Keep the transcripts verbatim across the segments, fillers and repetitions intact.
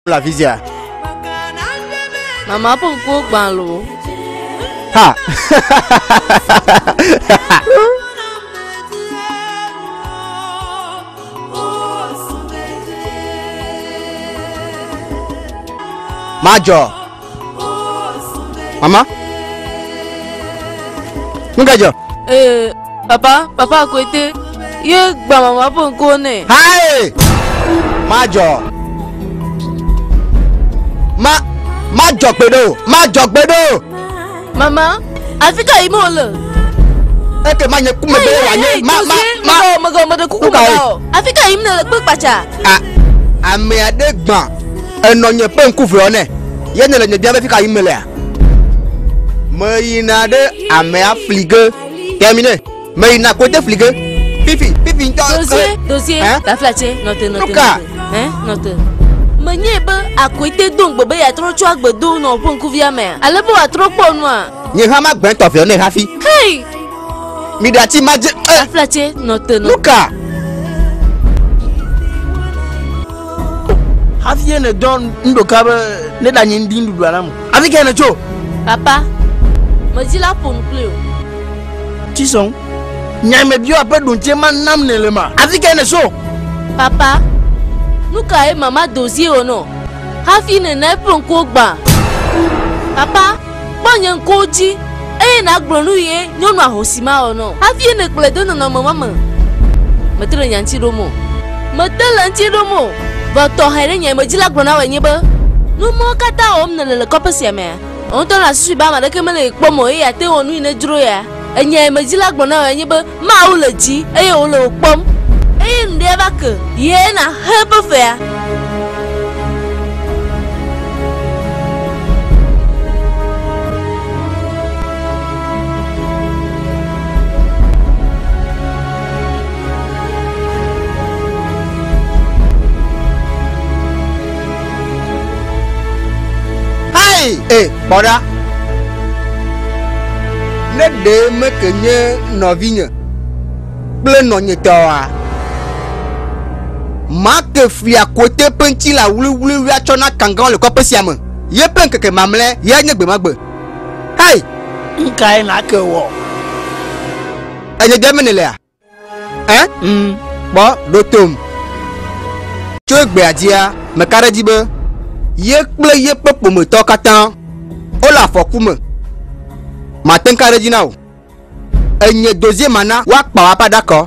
la visia. Mama pun ko gban lo. Ha. Majo. Mama. Ngajo. Eh, papa, papa ko ite. Ye gba mama pun ko ne. Hai. Majo. Ma Majo pedo, Majo pedo. Mama, Afrika imo le. Eke manye kume be wanye. Ma ma ma mago mago kuku mago. Afrika imo le pe pacha. Ah, ame ade gban. Eno nye pe nkufu one. Ye ne le nye dia be fika imo le. Me yina de ame aflige. Terminé. Me yina kote flige. Pipi, pipi nto. Dossier, dossier. Ta flache, note note. Hein, note. Menye be akwete don gbe be ya tro chu agbedo no pon ku via me. Ale bo atro po nu a. Nye ha ma gben to fe one hafi. Hey. Mi da ti ma je. Ta flache, note note. Luka. Hafi ne don ndo ka be ne da nyin din dudu anamu. Hafi ke ne cho. Papa. Me ji la pon pleo. Ti son. Nya me bio ape dun che man nam ne le ma. Hafi ke ne so. Papa. Nuka e mama dossier ono. Hafi ne na pon ko gba. Papa, bonye nko ji. E na gbonu ye nyonu ahosima ono. Hafi ne kple do no mama ma. Metre nyanti romo. Metre nyanti romo. Va to haire nya me jila gbona wa nyebe. Nu mo kata om ne le kopese me. On to la su ba ma de ke me le pomo e ya te onu ne juro ya. Enya me jila gbona wa nyebe ma o le ji e o le pom. E ndi eba ke ye na hebe fe. Hai, eh, boda. Ne de me kenye novigne. Ble no nye toa. Ma ke fia kote penchi la wuli wuli wi achona kangan le kope siame. Ye pen keke mamle, ye nye gbe magbe. Hai, Nka e na ke wo. enye demene le a. Hein? Mm. Bo, dotom. Cho gbe adia, me kare jibe. Ye kple ye pepo me to katan. O la foku me. Maten kare jina o. Enye dozie mana wa pa wa pa d'accord.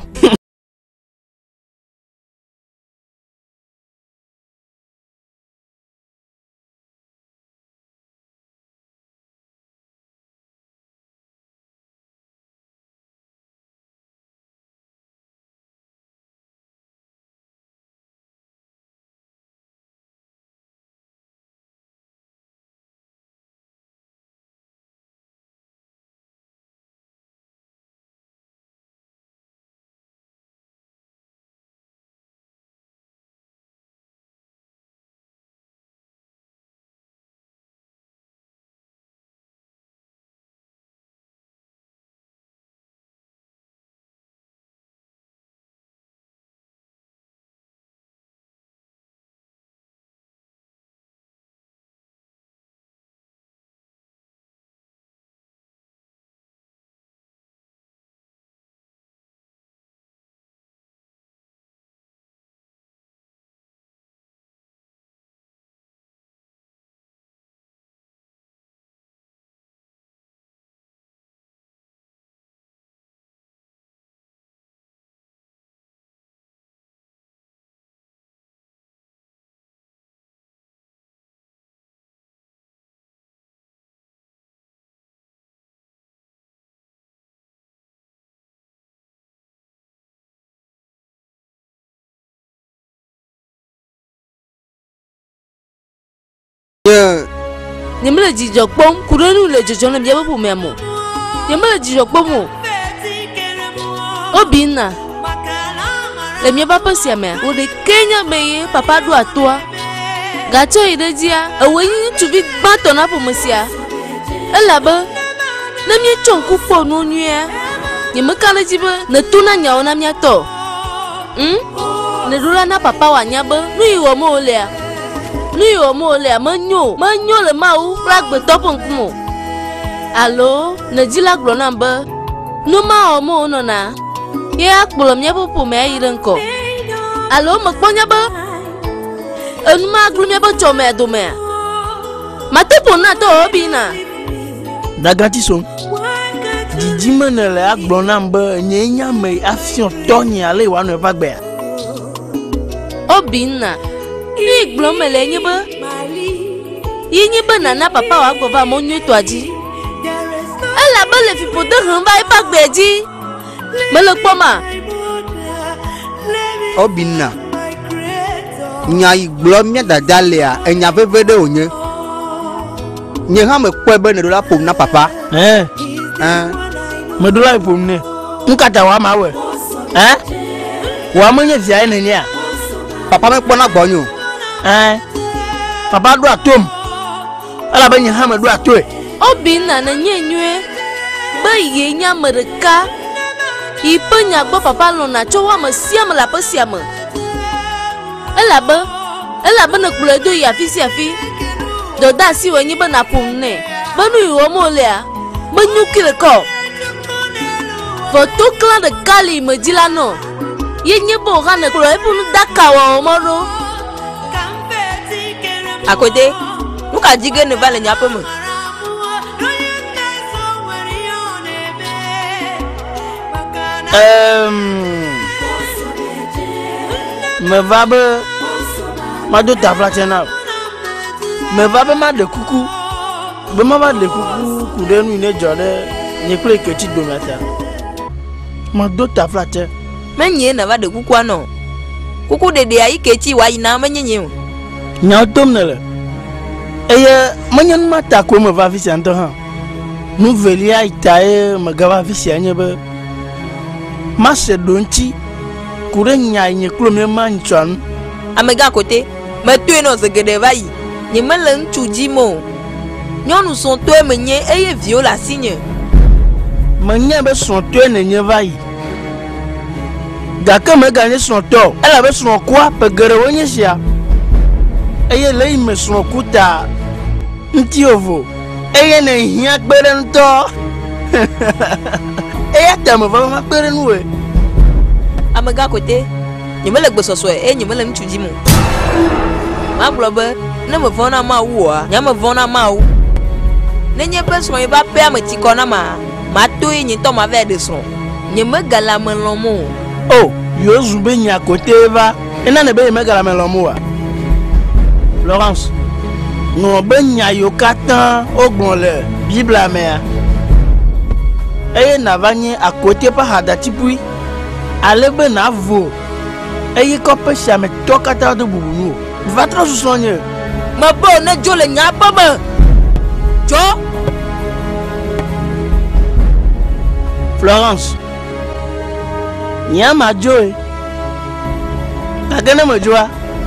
Ni mele jijo pom kurenu le jojo na biya bu memo. Ni mele jijo pomo. Obina. Le mi papa sia me. O de Kenya meye papa do atoa. Gacho ide dia, awen tu vi gbato na pomosia. Elaba. Na mi chonku fo no nua. Ni me kana jibe na tuna nya ona mi ato. Hm? Ne rura na papa wa nya be, nu iwo mo le. nu yo mo le manyo manyo le mau pragbe topon kumo alo na jila glo number nu ma o mo no na ye akpolo mye popo me ayiren ko alo mo kponya ba enu ma glo mye ba chome do me mate pona to obi na dagati son didi menele aglo number nyenya me afion tonya ale wa no va gbe obi na ni glo mele nye ba yinyi ba na na papa wa gbo va mo nyu to aji ala ba le fi podo han ba ipa gbe ji mele po ma Obinna nya iglo mi dada le a enya veve de onye nye ha me kwe be ne do la pom na papa eh eh me do la pom ne nkata wa ma we eh wa mo nye via ene ni a papa me kpo na gbonyo eh papa do atom ala ba nye ha me do atoe Obinna na nye nyue ba ye nya mereka ipenya gbo papa lo na chowa ma siam la pa siam ela ba ela ba na kule do ya fi siafi do da si wenyi ba na pum ne ba nu yo mo le a ba nyukile ko foto kla de kali me dilano ye nye bo ga na kule bu nu daka wa mo ro akode nuka jige ne vale nya pa mo Um, me va be ma do ta flache na me va be ma de kuku be ma ba de kuku ku de nu ne jode ni kle keti do mata ma do ta flache menye na va de kuku ano kuku de de ayi kechi wa ina menye nya tom ne le eye menyen mata ko me va visi anto ha nu velia itae me ga va visi anye be ma se donchi kure nya nye klo me manchan amega kote me tu no se gede vai ni mele ntu jimo nyonu son to menye eye viola signe manya be son to ne nye vai daka me ganye son to ela be son kwa pegere wonye sia eye le me son kuta nti ovo eye ne hia gbere nto eye tamo va ma gbere nuwe amega kote ni mele gbesoso e ni mele ntu jimo ma blobe ne me vona ma wu a nya me vona ma wu ne nye pe so e ba pe amati kona ma ma to yin to ma ve de so ni me gala me lomo oh yo zumbe nya kote va ina ne be me gala me lomo wa Laurence no be nya yo katan ogbon le bible me eye na vanye akote pa hada tipui alebe na vo eye ko pe chame tokata do bubunu va trop sonye ma bo ne jole nya pa ba jo Florence nya ma joy agene ma joa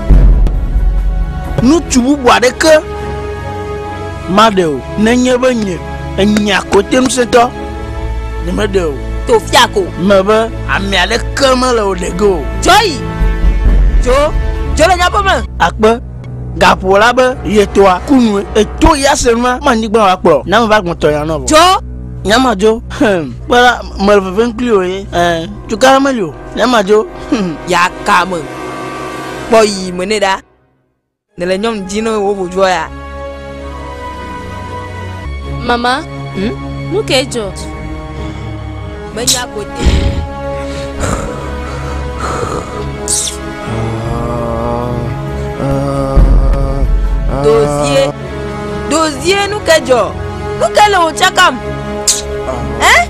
nu tubu boade ke madeo nenye benye enya kote mseto ni madeo to fiako mebe ami ale kama le odego joy jo jole nya pa ma akpe gapola be yetoa kunu eto ya selma manigba wa pro na me ba gbon to yan no jo nyama jo para malve venclio eh tu caramelio nyama jo ya kama boy meneda ne le nyom jino wo bo jo ya mama hm nu ke jo menya kote dossier dossier nu kejo nu kele o chakam eh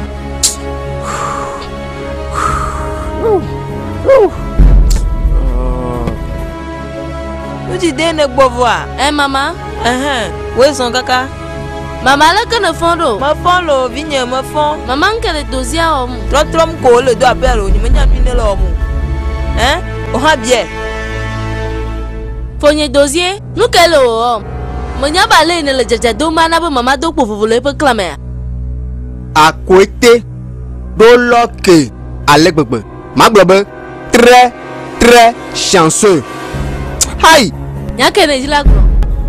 nu ti dene gbovo a eh mama eh we son kaka mama la kana fondo ma fon lo vinye ma fon mama nkele dozia o trotrom ko le do appel o ni menya mi ne lo mu eh o ha bie fonye dozier nu kele o menya ba le ne le jaja do mana ba mama do pofufu le pe klame akote do loke alegbegbe ma gbo be très très chanceux hai nya ke ne jila glo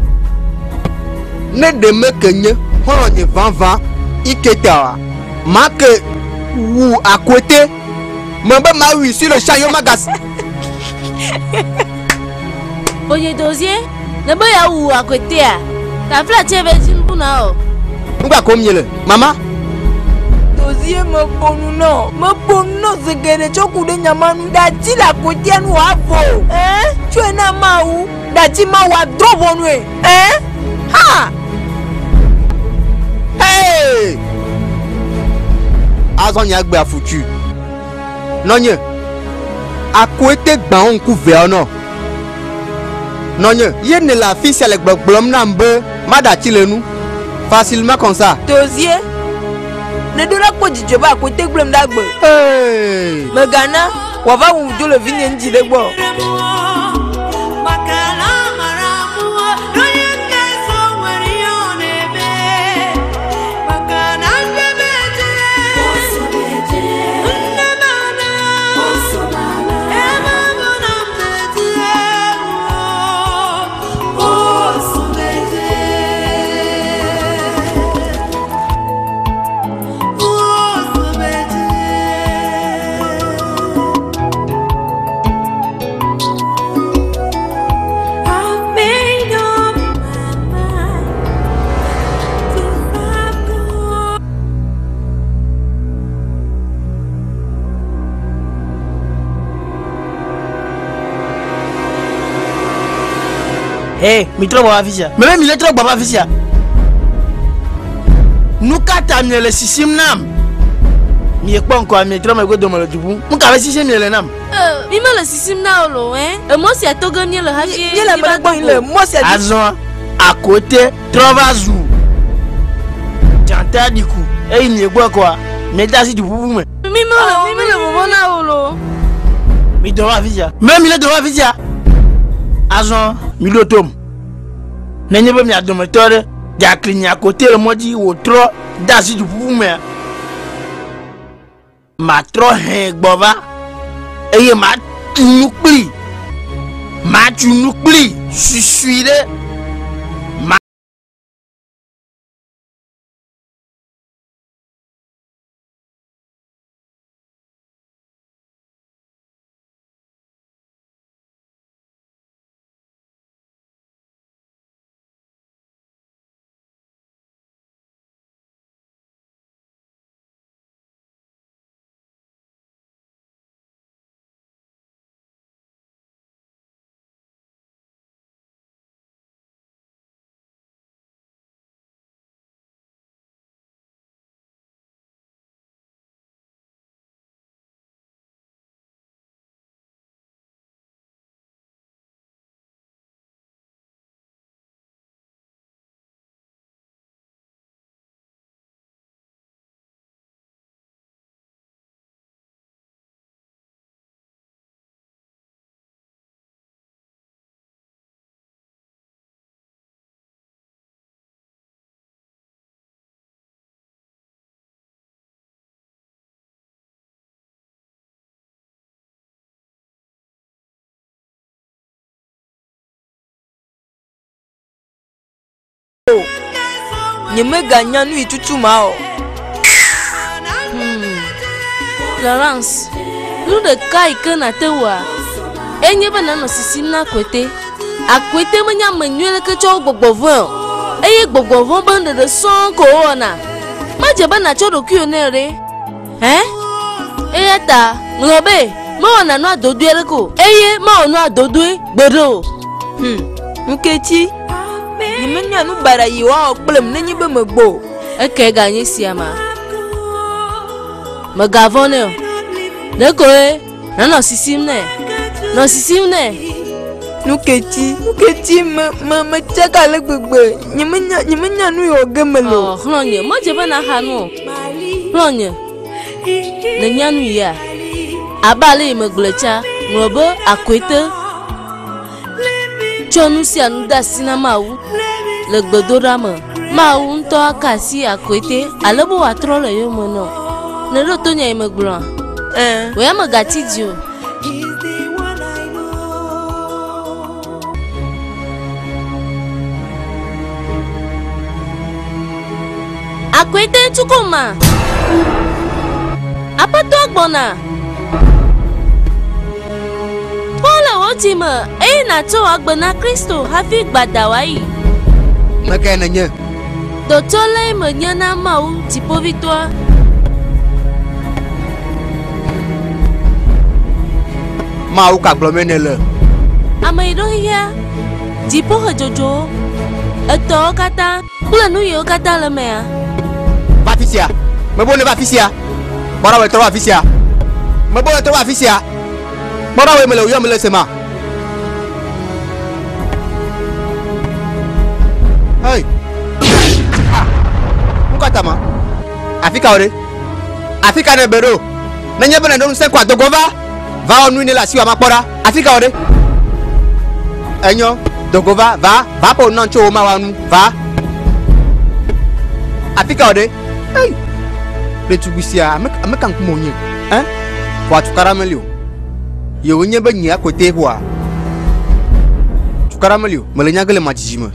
ne de me kenye horo nye van van iketa ma ke wu à côté me ba ma wi sur le champ yo magas Bonye dossier ne ba ya wu à côté a ta fla cheve jin buna o ngba ko miele mama dossier me bonu no me bonu no zegere choku de nyamanu da ti la côté anu avo eh tu na mau da ti ma wa drobo nu eh ha hey azon ya gbe afutu nonye à côté gba on couvert non nonye ye ne la fille c'est le gbogbom na mbe mada ti le nu facilement comme ça dossier ne do la ko jijo ba ko te glem da gbe hey me gana wa va wu jo le vini nji de gbo Eh, mi trop baba fisia. Même mi le trop baba fisia. Nous kata mi le sisim nam. Mi e pas encore mi trop me go do mo le dubu. Mu ka le sisim mi le nam. euh mi me le sisim na lo hein e mo si atogo mi le ha fi ye la ma gbon le mo se Azon à côté Trovazu. Janta diku. Eh ni e gbo quoi. Me da si du bubu me. mi me le mi me le mo na lo Mi do baba fisia. Même mi le do baba fisia. Azon mi lo tom. Nenye be mi adometore ja klinya côté le modi wo tro da si du bubu me. Ma tro hen gbova. Eye ma tunukli. Ma tunukli. Susuide. Ma ni me ganya nu itutu ma o Florence nous de kai que na te wa enye ba na no sisim na kwete akwete mo nya manwele ke cho gbogbovo eye gbogbovo ba nde de son ko ona ma je ba na cho do ku ne re eh eye ta ngobe mo na no adodu ere ko eye ma no adodu gbero hm Nkechi ni me nya nu bara yi wa okplem nenyi be me gbo eke ga nyi siama magavone de ko e na no sisim ne no sisim ne Nkechi Nkechi me me me chaka le gbegbe ni me nya ni me nya nu yo gemelo oh hlonye mo je ba na ha no hlonye ne nya nu ya abale me glecha ngobo akwete chonu si anu da sinama wu le gbedora me ma wu nto akasi akwete alebo wa tro le yo mo no ne ro to nya me gblo eh we ma gati dio Akwete tukuma. Apa tu agbona? Paula otima, eh na to agbona Kristo hafi gbadawai. Maka nanya. Dotole menyana mau tipo vitwa. Mau ka glomene le. Amaido ya. Tipo hajojo. Eto kata, bulanu yo kata le mea. Bafisia. Mebone bafisia. Bora we troa bafisia. Mebone troa bafisia. Bora we mele yo mele sema. Hey. Mukatama. Afika ore. Afika ne bero. Nanye bena ndo nse kwa dogova. Va onu ni la siwa mapora. Afika ore. Enyo, dogova va, va po nancho ma wanu, va. Afika ore. Hey. Le tubisia, amek amek kan kumonye. Hein? Kwa tukaramelio. Yo nye be nya kote kwa. Tukaramelio, melenya gele majijima.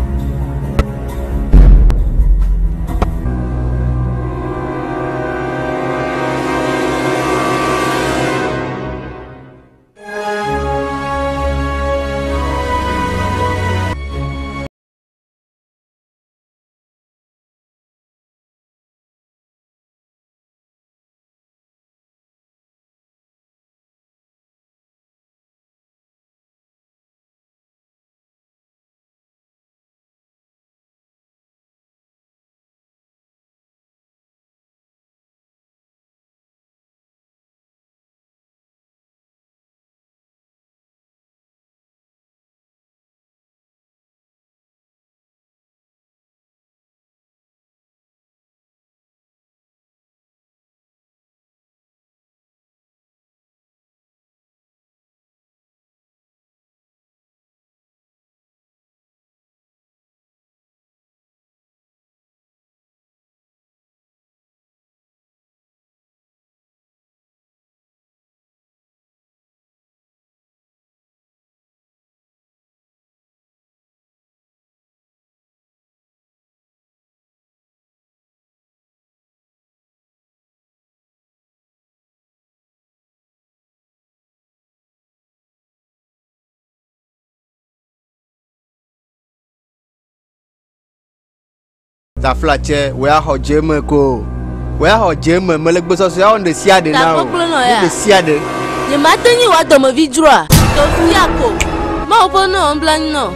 Ta flache, we a ho jeme ko. We a ho jeme, me le gbeso so ya on de siade na o. De siade. Ye matenyi wa domo vidroa. To fiako. Ma opo no on blank no.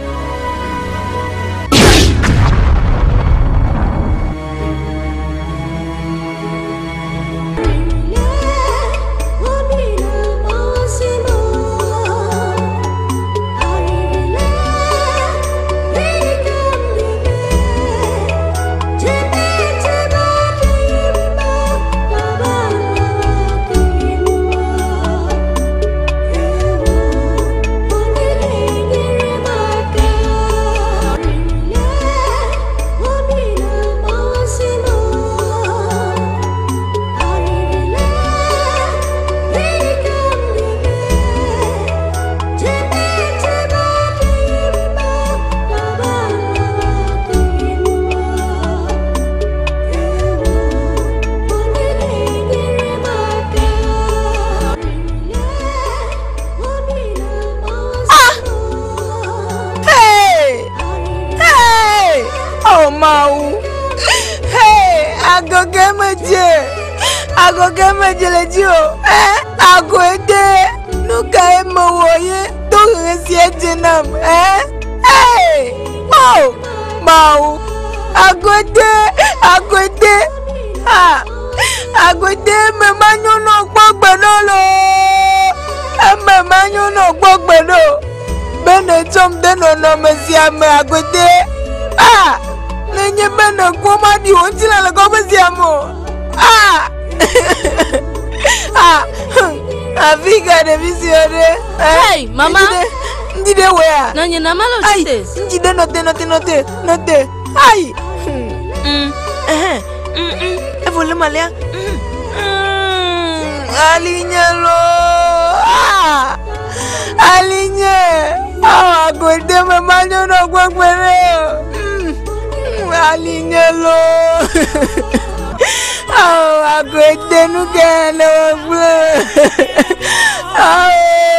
Eh, agwede nuka emo woye to resie jenam eh hey oh mau agwede agwede ah agwede me manyo no gbogbo lo me manyo no gbogbo lo bene tom de no no mesia me agwede ah nenye bene kuma di ontila le go mesia mo ah ah, Africa de visione. Hey, mama. Ndide where? Nanye na malo chite. Ndide note note note note. Ai. Mm. Eh. Mm mm. E vole malia. Mm. Alinyalo. Ah. Alinye. Ah, go de me manyo no gbogbere. Mm. alinya lo. Oh, aku ede nu kene wabla. Oh.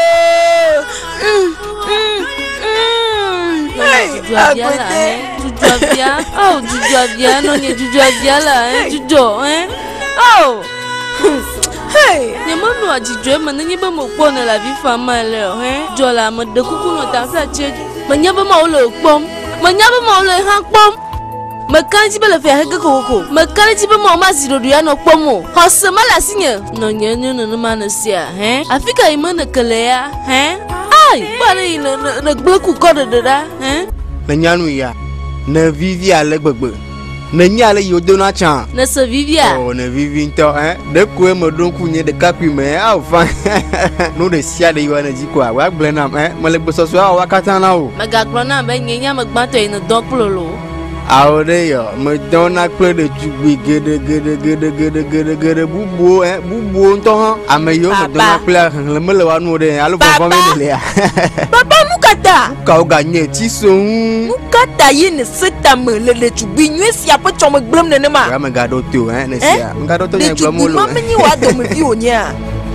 Juju avia là, hein? Juju avia. Oh, juju avia, non, il y a juju avia là, hein? Juju, hein? Oh! Hey! Ni mo nu ajijwe ma ni ba mo po na la vie femme le, hein? Jo la mo de kuku no ta fa che. Ma nya ba ma o le pom. Ma nya ba ma o le han pom. Ma kan ji ba le fe ha ga koko. Ma kan ji ba ma o ma si do ya no pom o. Ho se ma la sinya. No nya nyu no ma na sia, hein? Afika i ma na kele ya, hein? Ai, ba le na na gbe ku ko de da, hein? Na nyanu ya. Na vivi ale gbegbe. Na nya le yo dona chan. Na se vivia. Oh, na vivi nto hein. De ko e mo don ku nye de kapi me. Ah fa. No de sia de yo na ji kwa. Wa gble na eh. Ma le gbe so so wa kata na o. Ma ga gro na be nyenya ma gba to ina do plolo. Awo de yo. Me dona kle de jugbe gede gede gede gede gede gede bubu eh. Bubu nto han. Ame yo me dona kle le me le wa no de. Alo fa fa me le ya. Papa mukata. Ka o ga nye ti so. Mukata ye ne seta me le le tubi nwe si apo chom glom ne ne ma. Ya me ga do to eh ne sia. Me ga do to nya glom mo lo. Ma me ni wa do me bi onya.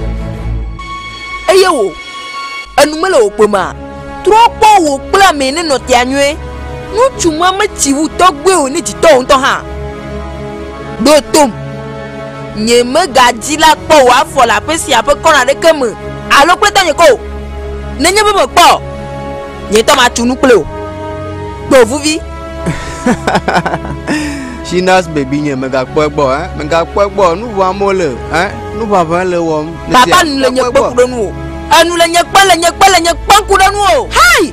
Eye wo. Anu me le opo ma. Tropo wo pla me ne no ti anwe. Nu chuma me ti wu to gbe oni ti to nto ha. Do tom. Nye me ga ji la po wa fo la pe si apo kona de keme. Alo pe to nye ko. Ne nye be mo po. Nye to ma tunu ple o. Do vuvi. Shinas baby nye me ga po egbo eh. Me ga po egbo nu wa mo le eh. Nu baba le wo. Papa nu le nye pe ku do nu o. Anu le nye pe le nye pe le nye pe ku do nu o. Hai.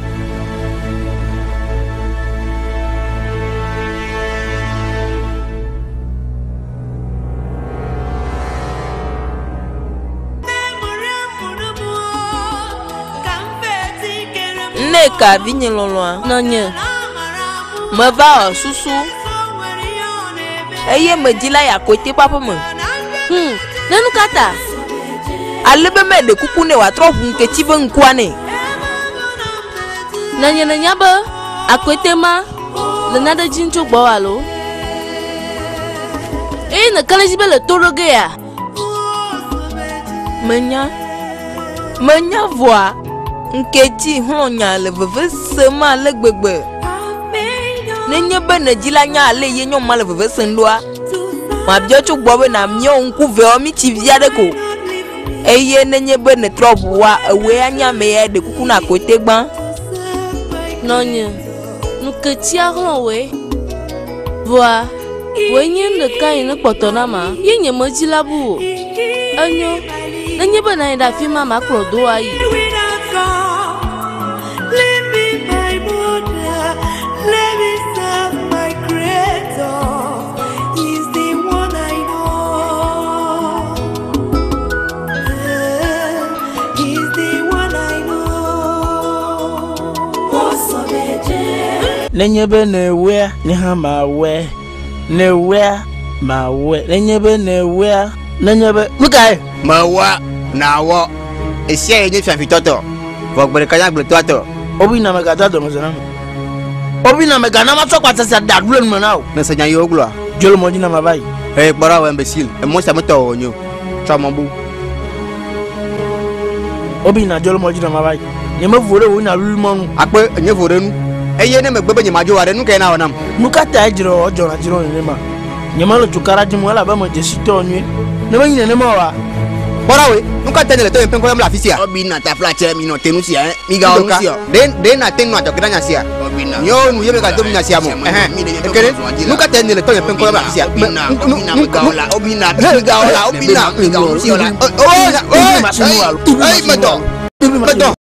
Neka vinye loloa. Nonye. Me va o susu. Eye me di la ya kote papa me. Hmm. Nenu kata. Alebe me de kuku ne wa tro hu nke ti ve nkwane. Nanya nanya ba. Akwete ma. Le na de jinjo gbo wa lo. Eh na kala jibe le toroge ya. Menya. Menya voa. Nketi hlonya le veve sema le gbegbe. Nenye be ne dila nya le ye nyom ma le veve sendoa. Ma bia chu gbo be na myo nku ve o mi ti via de ko. Eye nenye be ne trouble wa ewe anya me ye de kuku na kote gban. Nonye. Nuketi ahlo we. Voa. We nye ne kan ne poto na ma. Ye nye mo jila bu. Anyo. Nenye be na ida fi ma ma kro do ayi. Let me my mother, let me serve my creator. He's the one I know. He's the one I know. What's up, Nenye be ne we ni ha ma we. Ne we ma we. Nenye be ne we. Nenye be mukai. Ma wa na wo. Esia ye nye fiafi toto. Vogbere kanya gble toto. Obi na mega dado mo zana. Obi na mega na ma so kwata sa dadlo no na o. Na sanya yo glo. Jolo mo jina ma bai. Eh bora wa imbecile. E mo sa moto onyo. Chamambu. Obi na jolo mo jina ma bai. Ye ma vore wo na lulu mo. Ape nye vore nu. Eye ne megbe nye majo ware nu ke na onam. Nuka ta jiro ojo na jiro ni ma. Ye ma lo tukara jimu ala ba mo jesi to onye. Ne ma nyine ne ma wa. Bora we, nuka tenele to empen ko yam la fisia. Obi na ta fla che mi no tenu sia eh. Mi ga onu sia. Den den na tenu ato kidanya sia. Obi na. Yo nu ye me ga dom nya sia mo. Eh. Ekere. Nuka tenele to empen ko yam la fisia. Obi na, obi na mi ga ola, obi na, mi ga ola, obi na, mi ga onu sia ola. Oh, oh. Ai, mato. Mato.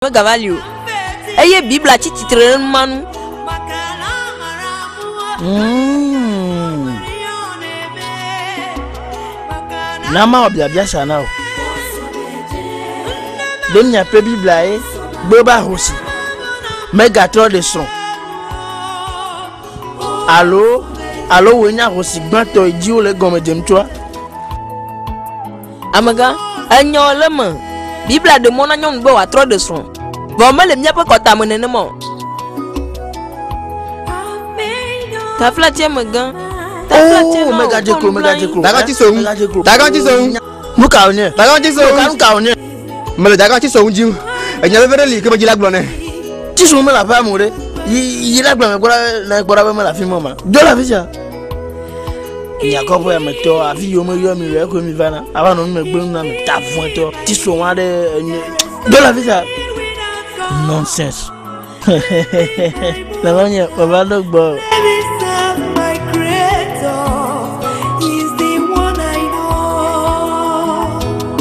mega value eye bibla chichitre manu mm nama obia bia sana o dem nya pe bibla e gboba hosi mega tro de son allo allo we nya hosi gbanto ji o le gomo dem toa amaga anyo lema bibla de mona nyom gbo wa tro de son bo me le mia pe kota mo nene mo ta flatie maga ta flatie oh mega jeko mega jeko daga ti so daga ti so nuka onye daga ti so nuka onye mele daga ti so unji enya be vere li ke majila glone ti so me la fa mo re yi la gba me gbora na gbora be me la fi mo ma do la fi ja Yakobo ya meto afi yo mo yo mi re ko mi vana aba no me gbe na me ta fun to ti so wa de do la visa nonsense la lonya baba do gbo My creator is the one I know.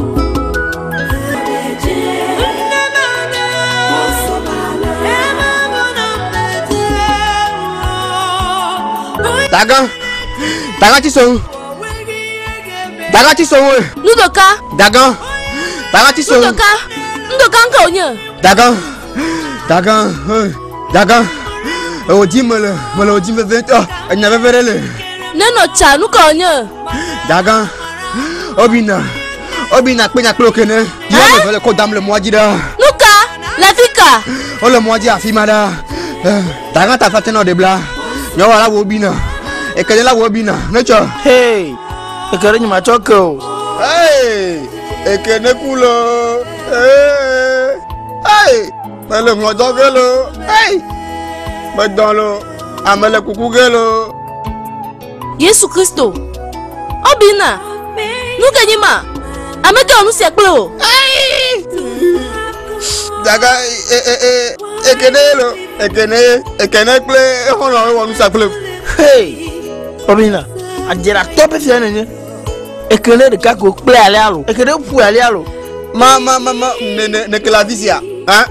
daga daga ti so daga ti so Nudoka daga daga ti so Nudoka Nudoka nka onye daga daga daga o ji mele mele o ji me vento enya be vere le Neno cha nuka onye daga obina obina pe nya pe okene yo me vele ko dam le mo ajida Nuka Lafika o le mo aji afimada daga ta fa teno de bla yo wala wo obina e kele la wo obina necho hey e kere nyuma choko hey e kene kulo hey hey mele mo jogelo hey badalo amele kukugelo Yesu Kristo Obina Nuka nyima Amete onu si ekpe o daga e e e ekenelo ekene ekene kple hono wonu sakle hey obina ajera tope fi ene e kele de ka ko ple ale alo e kele pu ale alo ma ma ma ma ne ne ne kla visia hein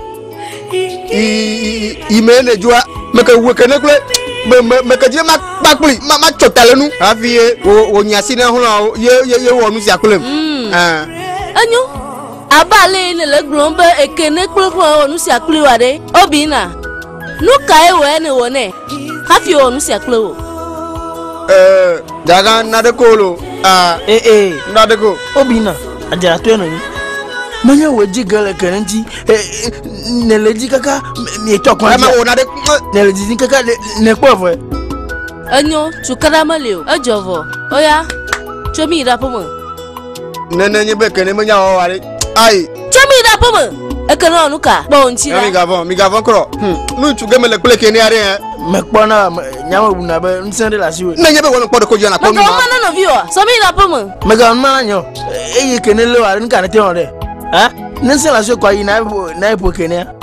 i i me ne jua me ke wo kene kple me me me ke je ma papli ma ma chotalenu afie wo wo nyasi ne hono ye ye wonu sakle ah Anyo Abale ne le grombe ekene kple kple onu si akple wa de Obina Nuka e we ne wone Hafi onu si akple o eh daga na de kolo ah eh eh na de ko obina ajera to eno ni manya weji gele kenenti ne leji kaka mi to kon ma wo na de ne leji kaka ne povo Anyo chukara maleo Ejovo Oya Chomi ida pomo ne ne nye be kene me nya o wale ai Chomi ida pomo Ekene onuka Bo ntira mi gavon mi gavon kro nu tu geme le kule kene are hein me kpona nyama buna be nsende la siwe ne nye be wonu podo ko jona ko Maka oma na no vio Somi ida pomo me ga ma nyo e ye kenele wa nka ne te on re ha nse la so kwa yi na na ipo kenya